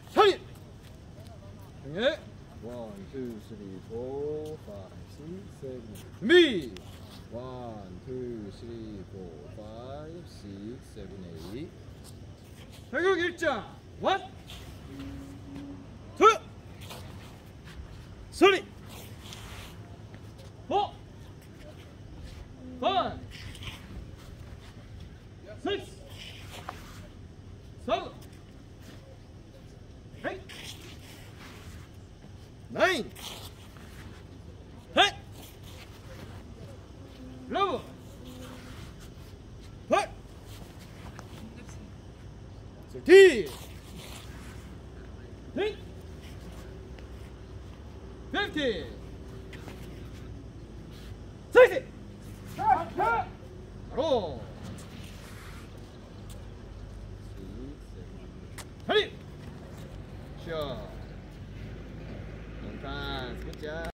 서리. 예. 1, 2, 3, 4, 5, 6, 7. 준비. 1, 2, 3, 4, 5, 6, 7, 8. 타격 일자. 1, 2, 3, 4, 5, 6, 7, 8, 9, 10, 11, 12, 13, 14, 15, 16, 바로 hurry, sure, 1 time, good job.